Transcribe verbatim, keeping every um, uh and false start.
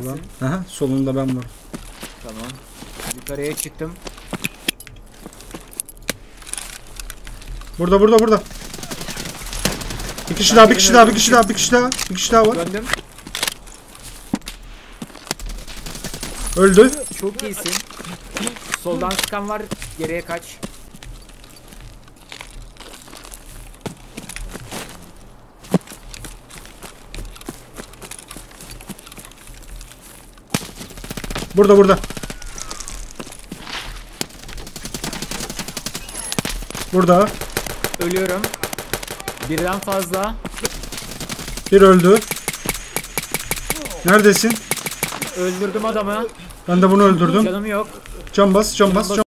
Neredesin? Aha, solunda ben varım. Tamam. Yukarıya çıktım. Burada burada burada. Bir kişi Ben daha, bir birini kişi daha, bir kişi öldürdüm. daha, bir kişi daha, bir kişi daha var. Döndüm. Öldü. Çok iyisin. Soldan sıkan var. Geriye kaç. Burada burada. Burada. Ölüyorum. Birden fazla. Bir öldü. Neredesin? Öldürdüm adamı. Ben de bunu öldürdüm. Canım yok. Can bas, can bas, can